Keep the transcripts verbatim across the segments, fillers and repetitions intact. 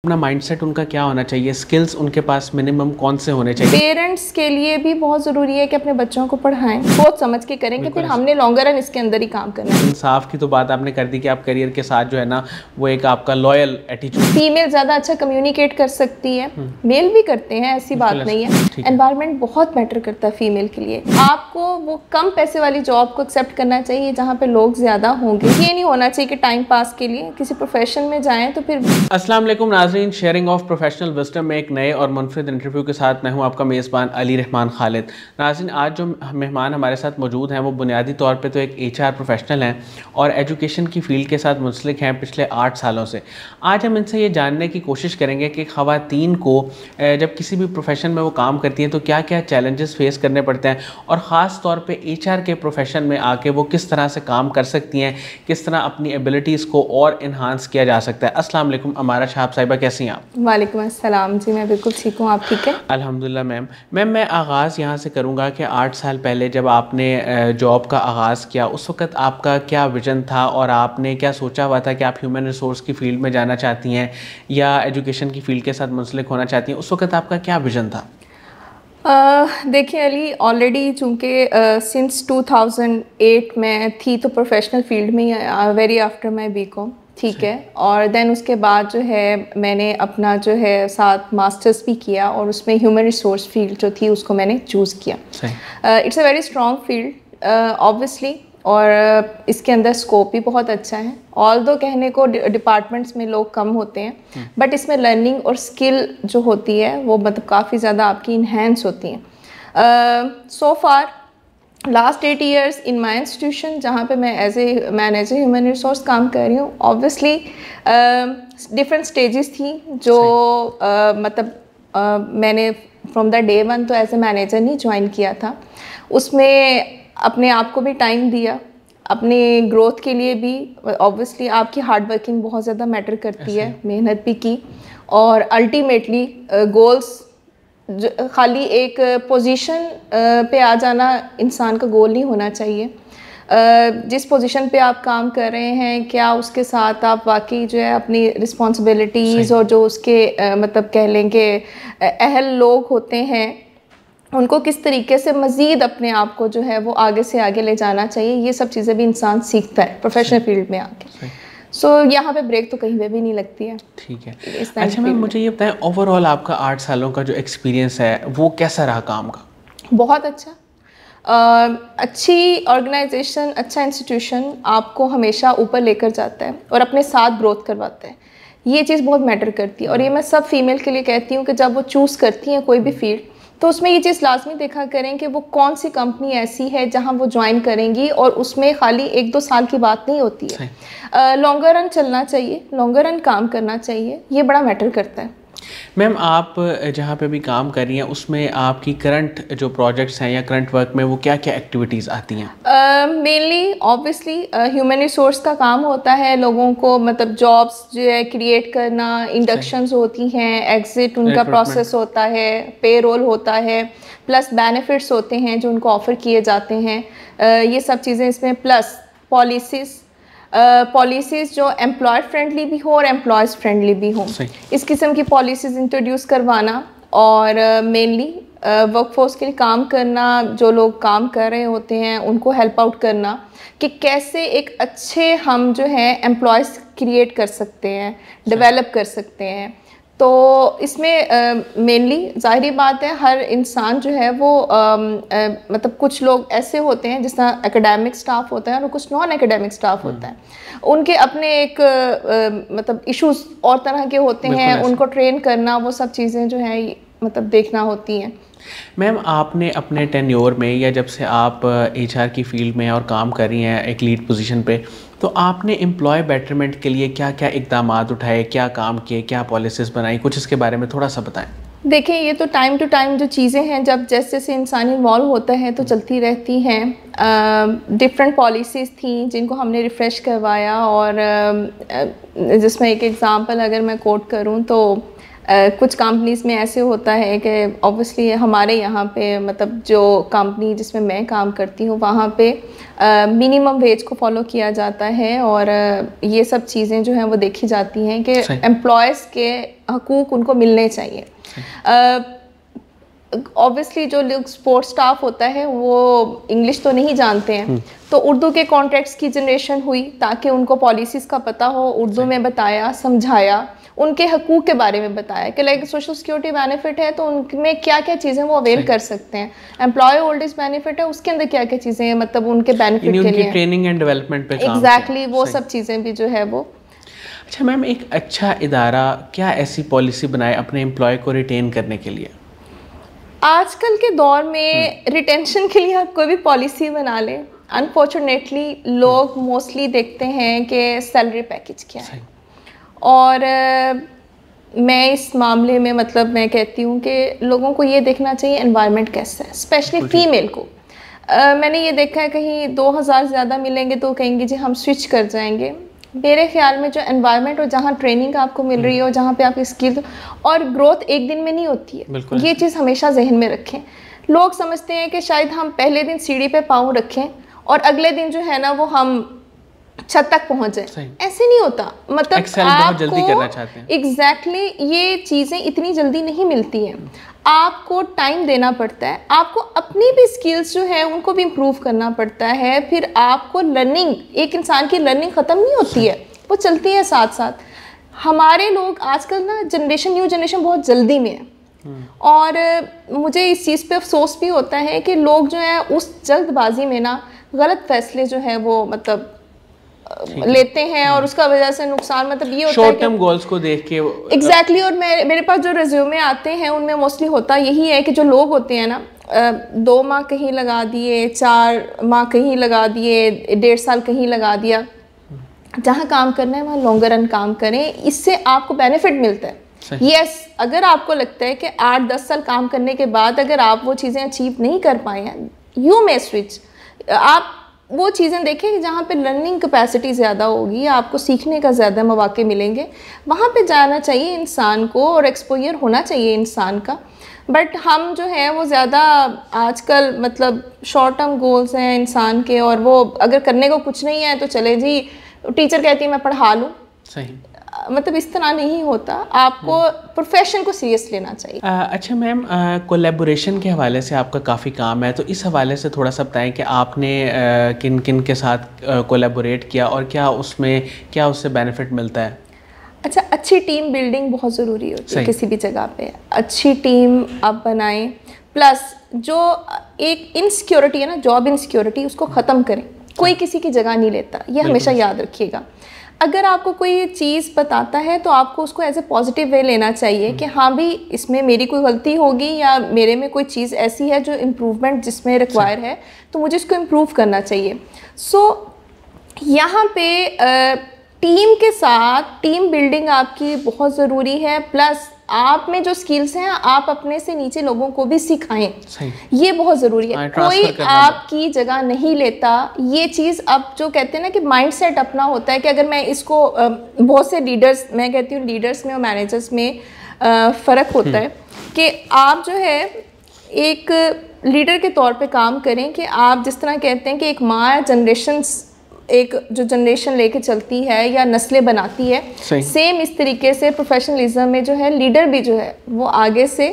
अपना माइंडसेट उनका क्या होना चाहिए, स्किल्स उनके पास मिनिमम कौन से होने चाहिए? पेरेंट्स के लिए भी बहुत ज़रूरी है कि अपने बच्चों को पढ़ाएं, सोच समझ के करें कि फिर हमने लॉन्गर रन इसके अंदर ही काम करना है। इंसाफ की तो बात आपने कर दी कि आप करियर के साथ जो है ना वो एक आपका लॉयल एटीट्यूड। फीमेल ज़्यादा अच्छा कम्युनिकेट कर सकती है, मेल भी करते हैं, ऐसी बात नहीं है। एनवायरनमेंट बहुत मैटर करता है फीमेल के लिए। आपको वो कम पैसे वाली जॉब को एक्सेप्ट करना चाहिए जहाँ पे लोग ज़्यादा होंगे। ये नहीं होना चाहिए कि टाइम पास के लिए किसी प्रोफेशन में जाएं तो फिर। अस्सलाम वालेकुम नाज़रीन, शेयरिंग ऑफ प्रोफेशनल विजडम में एक नए और मुनफरिद इंटरव्यू के साथ मैं हूं आपका मेज़बान अली रहमान खालिद। नाज़रीन, आज जो मेहमान हमारे साथ मौजूद हैं वो बुनियादी तौर पे तो एक एचआर प्रोफेशनल हैं और एजुकेशन की फ़ील्ड के साथ मुंसलिक हैं पिछले आठ सालों से। आज हम इनसे ये जानने की कोशिश करेंगे कि ख़वातीन को जब किसी भी प्रोफेशन में वो काम करती हैं तो क्या क्या चैलेंजेस फेस करने पड़ते हैं और ख़ास तौर पे एचआर के प्रोफेशन में आके वो किस तरह से काम कर सकती हैं, किस तरह अपनी एबिलिटीज़ को और इन्हांस किया जा सकता है। अस्सलाम वालेकुम अमारा शाह साहिबा, कैसी हैं आप? वालेकुम अस्सलाम जी, मैं बिल्कुल ठीक हूँ, आप ठीक है? अल्हम्दुलिल्लाह मैम। मैम मैं आगाज़ यहाँ से करूँगा कि आठ साल पहले जब आपने जॉब का आगाज़ किया उस वक़्त आपका क्या विज़न था और आपने क्या सोचा हुआ था कि आप ह्यूमन रिसोर्स की फ़ील्ड में जाना चाहती हैं या एजुकेशन की फ़ील्ड के साथ मुंसलिक होना चाहती हैं? उस वक़्त आपका क्या विज़न था? uh, देखिए अली, ऑलरेडी चूँकि सिंस टू थाउजेंड एट में थी तो प्रोफेशनल फील्ड में ही, very after my B com, ठीक है। और देन उसके बाद जो है मैंने अपना जो है साथ मास्टर्स भी किया और उसमें ह्यूमन रिसोर्स फील्ड जो थी उसको मैंने चूज़ किया। It's a very strong field obviously, और इसके अंदर स्कोप भी बहुत अच्छा है। ऑल दो कहने को डिपार्टमेंट्स में लोग कम होते हैं, बट इसमें लर्निंग और स्किल जो होती है वो मतलब काफ़ी ज़्यादा आपकी इन्हेंस होती हैं। So far last eight years in my institution जहाँ पे मैं as a manager human resource काम कर रही हूँ, ऑब्वियसली डिफरेंट स्टेजेस थी जो uh, मतलब uh, मैंने फ्रॉम द डे वन तो एज ए मैनेजर नहीं ज्वाइन किया था। उसमें अपने आप को भी टाइम दिया, अपने ग्रोथ के लिए भी। ऑब्वियसली आपकी हार्ड वर्किंग बहुत ज़्यादा मैटर करती है, मेहनत भी की, और अल्टीमेटली गोल्स खाली एक पोजीशन पे आ जाना इंसान का गोल नहीं होना चाहिए। जिस पोजीशन पे आप काम कर रहे हैं क्या उसके साथ आप वाकई जो है अपनी रिस्पॉन्सिबिलिटीज़ और जो उसके मतलब कह लेंगे अहल लोग होते हैं उनको किस तरीके से मज़ीद अपने आप को जो है वो आगे से आगे ले जाना चाहिए, ये सब चीज़ें भी इंसान सीखता है प्रोफेशनल फील्ड में आके। सो so, यहाँ पे ब्रेक तो कहीं पे भी नहीं लगती है। ठीक है, अच्छा मैम मुझे ये बताएं, ओवरऑल आपका आठ सालों का जो एक्सपीरियंस है वो कैसा रहा काम का? बहुत अच्छा। Uh, अच्छी ऑर्गेनाइजेशन, अच्छा इंस्टीट्यूशन आपको हमेशा ऊपर लेकर जाता है और अपने साथ ग्रोथ करवाता है। ये चीज़ बहुत मैटर करती है और ये मैं सब फीमेल के लिए कहती हूँ कि जब वो चूज़ करती हैं कोई भी फील्ड तो उसमें ये चीज़ लाजमी देखा करें कि वो कौन सी कंपनी ऐसी है जहां वो ज्वाइन करेंगी, और उसमें खाली एक दो साल की बात नहीं होती है। लॉन्गर रन चलना चाहिए, लॉन्गर रन काम करना चाहिए, ये बड़ा मैटर करता है। मैम आप जहाँ पे भी काम कर रही हैं उसमें आपकी करंट जो प्रोजेक्ट्स हैं या करंट वर्क में वो क्या क्या एक्टिविटीज़ आती हैं? मेनली ऑब्वियसली ह्यूमन रिसोर्स का काम होता है, लोगों को मतलब जॉब्स जो है क्रिएट करना, इंडक्शंस होती हैं, एग्जिट उनका प्रोसेस होता है, पे रोल होता है, प्लस बेनिफिट्स होते हैं जो उनको ऑफ़र किए जाते हैं, uh, ये सब चीज़ें इसमें, प्लस पॉलिसीज़ पॉलिसीज़ uh, जो एम्प्लॉय फ्रेंडली भी हो और एम्प्लॉयज़ फ्रेंडली भी हो, इस किस्म की पॉलिसीज़ इंट्रोड्यूस करवाना और मेनली वर्कफोर्स के लिए काम करना, जो लोग काम कर रहे होते हैं उनको हेल्प आउट करना कि कैसे एक अच्छे हम जो है एम्प्लॉयज़ क्रिएट कर सकते हैं, डेवलप कर सकते हैं। तो इसमें मेनली uh, ज़ाहिरी बात है हर इंसान जो है वो uh, uh, मतलब कुछ लोग ऐसे होते हैं जिस तरह एकेडमिक स्टाफ होता है और कुछ नॉन एकेडमिक स्टाफ होता है, उनके अपने एक uh, मतलब इश्यूज और तरह के होते हैं, उनको ट्रेन करना, वो सब चीज़ें जो है मतलब देखना होती हैं। मैम आपने अपने टेन्योर में या जब से आप एचआर की फील्ड में और काम कर रही हैं एक लीड पोजीशन पे, तो आपने एम्प्लॉय बेटरमेंट के लिए क्या क्या इक़दाम उठाए, क्या काम किए, क्या पॉलिसीज़ बनाई, कुछ इसके बारे में थोड़ा सा बताएं। देखिए ये तो टाइम टू टाइम जो चीज़ें हैं जब जैसे जैसे इंसान इन्वॉल्व होता है तो चलती रहती हैं। डिफरेंट पॉलिसीज़ थी जिनको हमने रिफ़्रेश करवाया, और uh, जिसमें एक एग्ज़ाम्पल अगर मैं कोट करूँ तो Uh, कुछ कंपनीज में ऐसे होता है कि ऑब्वियसली हमारे यहाँ पे मतलब जो कंपनी जिसमें मैं काम करती हूँ वहाँ पे मिनिमम uh, वेज को फॉलो किया जाता है और uh, ये सब चीज़ें जो हैं वो देखी जाती हैं कि एम्प्लॉयज़ के हकूक़ उनको मिलने चाहिए। ऑब्वियसली uh, जो लोग सपोर्ट स्टाफ होता है वो इंग्लिश तो नहीं जानते हैं, तो उर्दू के कॉन्ट्रैक्ट्स की जनरेशन हुई ताकि उनको पॉलिसीज़ का पता हो, उर्दू में बताया, समझाया, उनके हकूक़ के बारे में बताया कि लाइक सोशल सिक्योरिटी बेनिफिट है तो उनमें क्या क्या चीज़ें वो अवेल कर सकते हैं, एम्प्लॉय ओल्ड एज बेनिफिट है उसके अंदर क्या क्या चीज़ें हैं मतलब उनके बेनिफिट के लिए ट्रेनिंग एंड डेवलपमेंट पे काम एग्जैक्टली वो सब चीज़ें भी जो है वो। अच्छा मैम, एक अच्छा इदारा क्या ऐसी पॉलिसी बनाए अपने एम्प्लॉय को रिटेन करने के लिए? आजकल के दौर में रिटेंशन के लिए आप कोई भी पॉलिसी बना लें, अनफॉर्चुनेटली लोग मोस्टली देखते हैं कि सैलरी पैकेज क्या है, और uh, मैं इस मामले में मतलब मैं कहती हूँ कि लोगों को ये देखना चाहिए एनवायरनमेंट कैसा है, स्पेशली फीमेल को। uh, मैंने ये देखा है कहीं दो हज़ार ज़्यादा मिलेंगे तो कहेंगे जी हम स्विच कर जाएंगे। मेरे ख्याल में जो एनवायरनमेंट और जहाँ ट्रेनिंग आपको मिल रही है और जहाँ पे आपकी स्किल और ग्रोथ एक दिन में नहीं होती है, ये चीज़ हमेशा जहन में रखें। लोग समझते हैं कि शायद हम पहले दिन सीढ़ी पे पाँव रखें और अगले दिन जो है ना वो हम छत तक पहुंच जाए, ऐसे नहीं होता। मतलब आपको जल्दी करना चाहते हैं। एग्जैक्टली exactly, ये चीज़ें इतनी जल्दी नहीं मिलती हैं, आपको टाइम देना पड़ता है, आपको अपनी भी स्किल्स जो है उनको भी इम्प्रूव करना पड़ता है। फिर आपको लर्निंग, एक इंसान की लर्निंग ख़त्म नहीं होती है, वो चलती है साथ साथ। हमारे लोग आजकल ना जनरेशन न्यू जनरेशन बहुत जल्दी में है और मुझे इस चीज़ पे अफसोस भी होता है कि लोग जो है उस जल्दबाजी में ना गलत फैसले जो है वो मतलब लेते हैं और उसका वजह से नुकसान मतलब ये होता है शॉर्ट टर्म गोल्स को देख के एग्जैक्टली exactly, और मैं मेरे पास जो रिज्यूमे आते हैं उनमें मोस्टली होता यही है कि जो लोग होते हैं ना दो माह कहीं लगा दिए, चार माह कहीं लगा दिए, डेढ़ साल कहीं लगा दिया, जहाँ काम करना है वहाँ लॉन्गर रन काम करें, इससे आपको बेनिफिट मिलता है। यस yes, अगर आपको लगता है कि आठ दस साल काम करने के बाद अगर आप वो चीज़ें अचीव नहीं कर पाए हैं, यू मे स्विच, आप वो चीज़ें देखें कि जहाँ पे लर्निंग कैपेसिटी ज़्यादा होगी, आपको सीखने का ज़्यादा मौके मिलेंगे, वहाँ पे जाना चाहिए इंसान को और एक्सपोजर होना चाहिए इंसान का। बट हम जो है वो ज़्यादा आजकल मतलब शॉर्ट टर्म गोल्स हैं इंसान के, और वो अगर करने को कुछ नहीं है तो चले जी टीचर कहती है मैं पढ़ा लूँ, सही मतलब इस तरह नहीं होता, आपको प्रोफेशन को सीरियस लेना चाहिए। आ, अच्छा मैम, कोलैबोरेशन के हवाले से आपका काफ़ी काम है, तो इस हवाले से थोड़ा सा बताएं कि आपने आ, किन किन के साथ कोलैबोरेट किया और क्या उसमें क्या उससे बेनिफिट मिलता है? अच्छा, अच्छी टीम बिल्डिंग बहुत ज़रूरी होती है किसी भी जगह पे, अच्छी टीम आप बनाएं, प्लस जो एक इनसिक्योरिटी है ना, जॉब इनसिक्योरिटी, उसको ख़त्म करें। कोई किसी की जगह नहीं लेता, ये हमेशा याद रखिएगा। अगर आपको कोई चीज़ बताता है तो आपको उसको एज ए पॉजिटिव वे लेना चाहिए कि हाँ भी इसमें मेरी कोई गलती होगी या मेरे में कोई चीज़ ऐसी है जो इम्प्रूवमेंट जिसमें रिक्वायर है, तो मुझे इसको इम्प्रूव करना चाहिए। सो so, यहाँ पे टीम के साथ टीम बिल्डिंग आपकी बहुत ज़रूरी है, प्लस आप में जो स्किल्स हैं आप अपने से नीचे लोगों को भी सिखाएं, ये बहुत ज़रूरी है। कोई आपकी जगह नहीं लेता, ये चीज़ अब जो कहते हैं ना कि माइंडसेट अपना होता है कि अगर मैं इसको बहुत से लीडर्स, मैं कहती हूँ लीडर्स में और मैनेजर्स में फ़र्क होता है कि आप जो है एक लीडर के तौर पे काम करें कि आप जिस तरह कहते हैं कि एक माँ जनरेशन्स एक जो जनरेशन लेके चलती है या नस्लें बनाती है, सेम इस तरीके से प्रोफेशनलिज्म में जो है लीडर भी जो है वो आगे से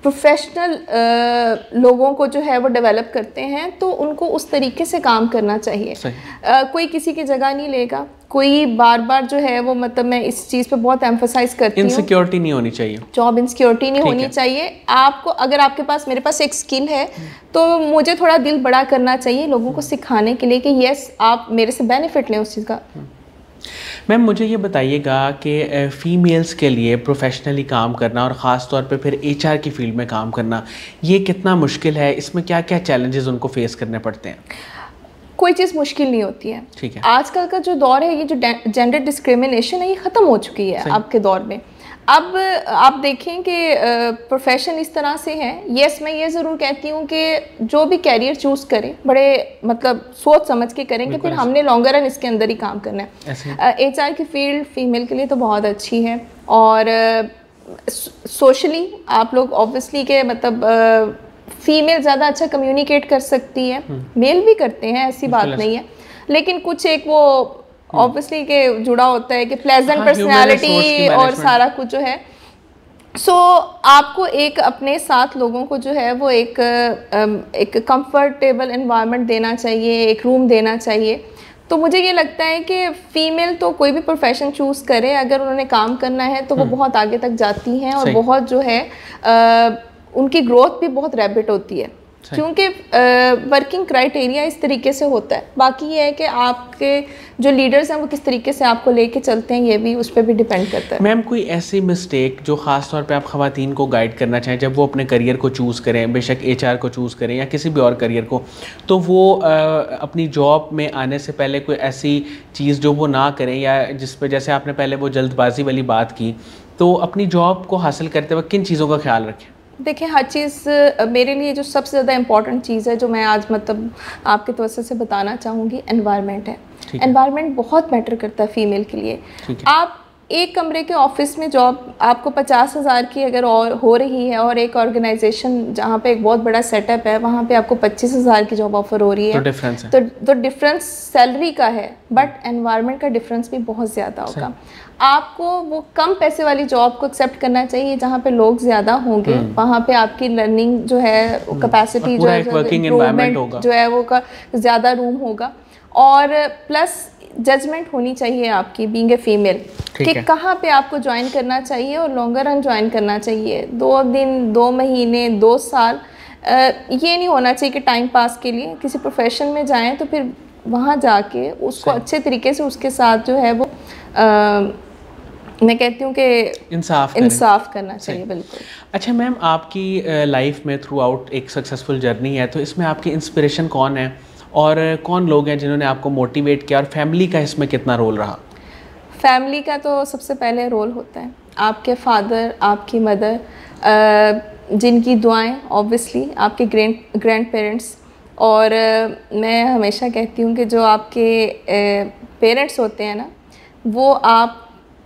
प्रोफेशनल लोगों को जो है वो डेवलप करते हैं, तो उनको उस तरीके से काम करना चाहिए। आ, कोई किसी की जगह नहीं लेगा, कोई बार बार जो है वो मतलब मैं इस चीज़ पे बहुत एम्फसाइज करती हूँ, इनसिक्योरिटी नहीं होनी चाहिए, जॉब इनसिक्योरिटी नहीं होनी चाहिए। आपको अगर आपके पास, मेरे पास एक स्किल है तो मुझे थोड़ा दिल बड़ा करना चाहिए लोगों को सिखाने के लिए कि यस आप मेरे से बेनिफिट लें उस चीज़ का। मैम मुझे ये बताइएगा कि फ़ीमेल्स के लिए प्रोफेशनली काम करना और ख़ास तौर पे फिर एचआर की फील्ड में काम करना, ये कितना मुश्किल है, इसमें क्या क्या चैलेंजेस उनको फेस करने पड़ते हैं? कोई चीज़ मुश्किल नहीं होती है। ठीक है, आजकल का जो दौर है, ये जो जेंडर डिस्क्रिमिनेशन है ये ख़त्म हो चुकी है अब के दौर में। अब आप देखें कि प्रोफेशन इस तरह से है, यस मैं ये ज़रूर कहती हूँ कि जो भी कैरियर चूज़ करें बड़े मतलब सोच समझ के करें कि फिर हमने लॉन्गर रन इसके अंदर ही काम करना है। एचआर की फील्ड फीमेल के लिए तो बहुत अच्छी है, और सोशली आप लोग ऑब्वियसली के मतलब फीमेल ज़्यादा अच्छा कम्युनिकेट कर सकती है, मेल भी करते हैं, ऐसी बात नहीं है, लेकिन कुछ एक वो ऑब्वियसली के जुड़ा होता है कि प्लेजेंट पर्सनैलिटी और सारा कुछ जो है। सो so, आपको एक अपने साथ लोगों को जो है वो एक एक कंफर्टेबल एनवायरनमेंट देना चाहिए, एक रूम देना चाहिए। तो मुझे ये लगता है कि फ़ीमेल तो कोई भी प्रोफेशन चूज़ करे, अगर उन्होंने काम करना है तो वो बहुत आगे तक जाती हैं और बहुत जो है आ, उनकी ग्रोथ भी बहुत रैपिड होती है, क्योंकि वर्किंग क्राइटेरिया इस तरीके से होता है। बाकी ये है कि आपके जो लीडर्स हैं वो किस तरीके से आपको लेके चलते हैं, ये भी उस पर भी डिपेंड करता है। मैम कोई ऐसी मिस्टेक जो ख़ास तौर पे आप ख़वातीन को गाइड करना चाहें जब वो अपने करियर को चूज़ करें, बेशक एचआर को चूज़ करें या किसी भी और करियर को, तो वो आ, अपनी जॉब में आने से पहले कोई ऐसी चीज़ जो वो ना करें, या जिस पे जैसे आपने पहले वो जल्दबाजी वाली बात की, तो अपनी जॉब को हासिल करते वक्त किन चीज़ों का ख्याल रखें? देखिए, हर चीज़ मेरे लिए जो सबसे ज़्यादा इम्पॉर्टेंट चीज़ है जो मैं आज मतलब आपके तवज्जो से बताना चाहूँगी, एनवायरनमेंट है। एनवायरनमेंट बहुत मैटर करता है फीमेल के लिए। आप एक कमरे के ऑफिस में जॉब आपको पचास हज़ार की अगर और हो रही है और एक ऑर्गेनाइजेशन जहाँ पे एक बहुत बड़ा सेटअप है वहाँ पे आपको पच्चीस हज़ार की जॉब ऑफर हो रही है, तो डिफरेंस है। तो, तो डिफरेंस सैलरी का है, बट एनवायरनमेंट का डिफरेंस भी बहुत ज़्यादा होगा। आपको वो कम पैसे वाली जॉब को एक्सेप्ट करना चाहिए जहाँ पे लोग ज़्यादा होंगे, वहाँ पे आपकी लर्निंग जो है, कैपेसिटी जो है, इम्प्रूवमेंट जो है वो का ज़्यादा रूम होगा, और प्लस जजमेंट होनी चाहिए आपकी बीइंग ए फीमेल कि कहाँ पे आपको ज्वाइन करना चाहिए और लॉन्गर रन ज्वाइन करना चाहिए। दो दिन, दो महीने, दो साल, ये नहीं होना चाहिए कि टाइम पास के लिए किसी प्रोफेशन में जाएं तो फिर वहाँ जाके उसको अच्छे तरीके से उसके साथ जो है वो आ, मैं कहती हूँ कि इंसाफ इंसाफ करना चाहिए। बिल्कुल। अच्छा मैम, आपकी लाइफ में थ्रू आउट एक सक्सेसफुल जर्नी है, तो इसमें आपकी इंस्पिरेशन कौन है और कौन लोग हैं जिन्होंने आपको मोटिवेट किया, और फैमिली का इसमें कितना रोल रहा? फैमिली का तो सबसे पहले रोल होता है आपके फादर, आपकी मदर, जिनकी दुआएं, ऑब्वियसली आपके ग्रैंड ग्रैंड पेरेंट्स, और मैं हमेशा कहती हूँ कि जो आपके पेरेंट्स होते हैं ना, वो आपको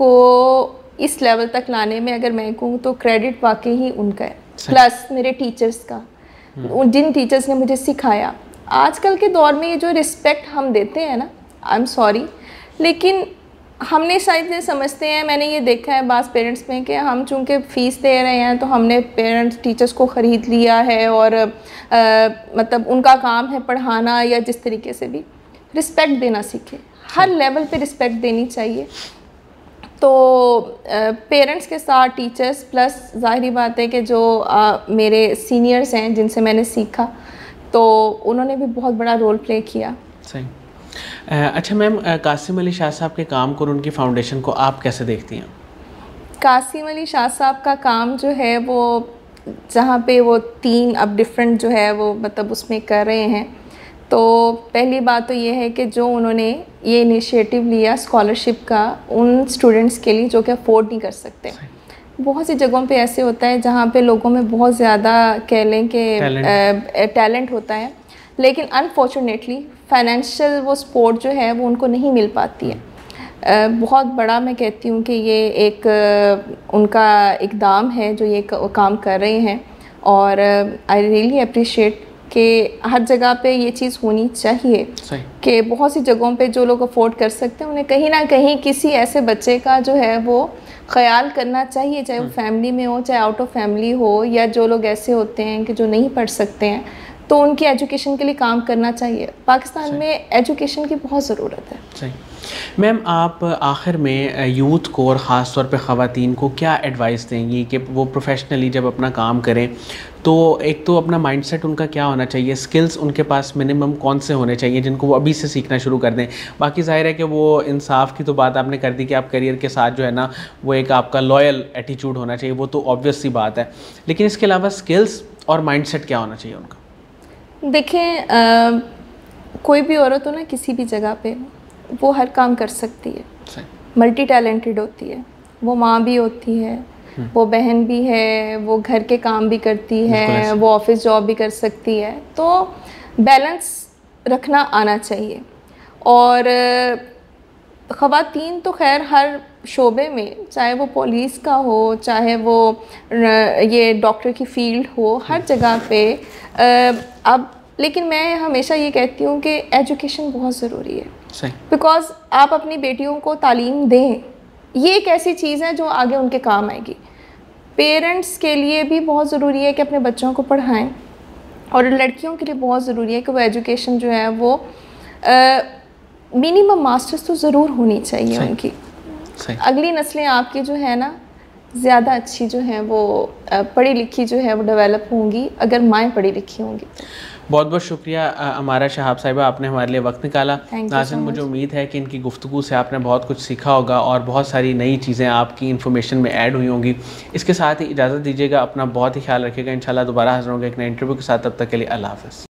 इस लेवल तक लाने में अगर मैं कहूँ तो क्रेडिट वाकई ही उनका है, प्लस मेरे टीचर्स का, जिन टीचर्स ने मुझे सिखाया। आजकल के दौर में ये जो रिस्पेक्ट हम देते हैं ना, आई एम सॉरी, लेकिन हमने शायद ये समझते हैं, मैंने ये देखा है बास पेरेंट्स में कि हम चूँकि फ़ीस दे रहे हैं तो हमने पेरेंट्स टीचर्स को ख़रीद लिया है, और आ, मतलब उनका काम है पढ़ाना, या जिस तरीके से भी रिस्पेक्ट देना सीखे। हर लेवल पे रिस्पेक्ट देनी चाहिए। तो पेरेंट्स के साथ टीचर्स, प्लस ज़ाहिरी बात है कि जो आ, मेरे सीनियर्स हैं जिनसे मैंने सीखा, तो उन्होंने भी बहुत बड़ा रोल प्ले किया। सही। अच्छा मैम, कासिम अली शाह साहब के काम को और उनकी फाउंडेशन को आप कैसे देखती हैं? कासिम अली शाह साहब का काम जो है वो, जहाँ पे वो तीन अब डिफरेंट जो है वो मतलब उसमें कर रहे हैं, तो पहली बात तो ये है कि जो उन्होंने ये इनिशिएटिव लिया स्कॉलरशिप का उन स्टूडेंट्स के लिए जो कि अफोर्ड नहीं कर सकते। बहुत सी जगहों पे ऐसे होता है जहाँ पे लोगों में बहुत ज़्यादा कह लें कि टैलेंट होता है, लेकिन अनफॉर्चुनेटली फाइनेंशियल वो सपोर्ट जो है वो उनको नहीं मिल पाती है। uh, बहुत बड़ा मैं कहती हूँ कि ये एक uh, उनका इकदाम है जो ये काम कर रहे हैं, और आई रियली अप्रिशिएट कि हर जगह पे ये चीज़ होनी चाहिए कि बहुत सी जगहों पे जो लोग अफोर्ड कर सकते हैं उन्हें कहीं ना कहीं किसी ऐसे बच्चे का जो है वो ख्याल करना चाहिए, चाहे वो फैमिली में हो, चाहे आउट ऑफ फैमिली हो, या जो लोग ऐसे होते हैं कि जो नहीं पढ़ सकते हैं, तो उनकी एजुकेशन के लिए काम करना चाहिए। पाकिस्तान में एजुकेशन की बहुत ज़रूरत है। सही। मैम, आप आखिर में यूथ को और ख़ास तौर पे ख़वातीन को क्या एडवाइस देंगी कि वो प्रोफेशनली जब अपना काम करें तो एक तो अपना माइंडसेट उनका क्या होना चाहिए, स्किल्स उनके पास मिनिमम कौन से होने चाहिए जिनको वो अभी से सीखना शुरू कर दें? बाकी ज़ाहिर है कि वो इंसाफ की तो बात आपने कर दी कि आप करियर के साथ जो है ना वो एक आपका लॉयल एटीट्यूड होना चाहिए, वो तो ऑब्वियस सी बात है, लेकिन इसके अलावा स्किल्स और माइंडसेट क्या होना चाहिए उनका? देखें, कोई भी औरत हो ना किसी भी जगह पे, वो हर काम कर सकती है, मल्टी टैलेंटेड होती है, वो माँ भी होती है, वो बहन भी है, वो घर के काम भी करती है, वो ऑफिस जॉब भी कर सकती है, तो बैलेंस रखना आना चाहिए। और ख़वातीन तो खैर हर शोबे में, चाहे वो पुलिस का हो, चाहे वो ये डॉक्टर की फील्ड हो, हर जगह पे अब, लेकिन मैं हमेशा ये कहती हूँ कि एजुकेशन बहुत ज़रूरी है। सही। बिकॉज़ आप अपनी बेटियों को तालीम दें, ये एक ऐसी चीज़ है जो आगे उनके काम आएगी। पेरेंट्स के लिए भी बहुत ज़रूरी है कि अपने बच्चों को पढ़ाएं, और लड़कियों के लिए बहुत ज़रूरी है कि वो एजुकेशन जो है वो मिनिमम मास्टर्स तो ज़रूर होनी चाहिए उनकी। सही। अगली नस्लें आपकी जो है ना ज़्यादा अच्छी जो है वो पढ़ी लिखी जो है वो डेवलप होंगी, अगर माएँ पढ़ी लिखी होंगी। बहुत बहुत शुक्रिया अमारा शहाब साहिबा, आपने हमारे लिए वक्त निकाला। नाज़रीन, मुझे उम्मीद है कि इनकी गुफ्तगू से आपने बहुत कुछ सीखा होगा और बहुत सारी नई चीज़ें आपकी इन्फॉर्मेशन में ऐड हुई होंगी। इसके साथ ही इजाज़त दीजिएगा, अपना बहुत ही ख्याल रखिएगा। इंशाल्लाह दोबारा हाज़िर होंगे एक नए इंटरव्यू के साथ। तब तक के लिए अल्लाह हाफ़िज़।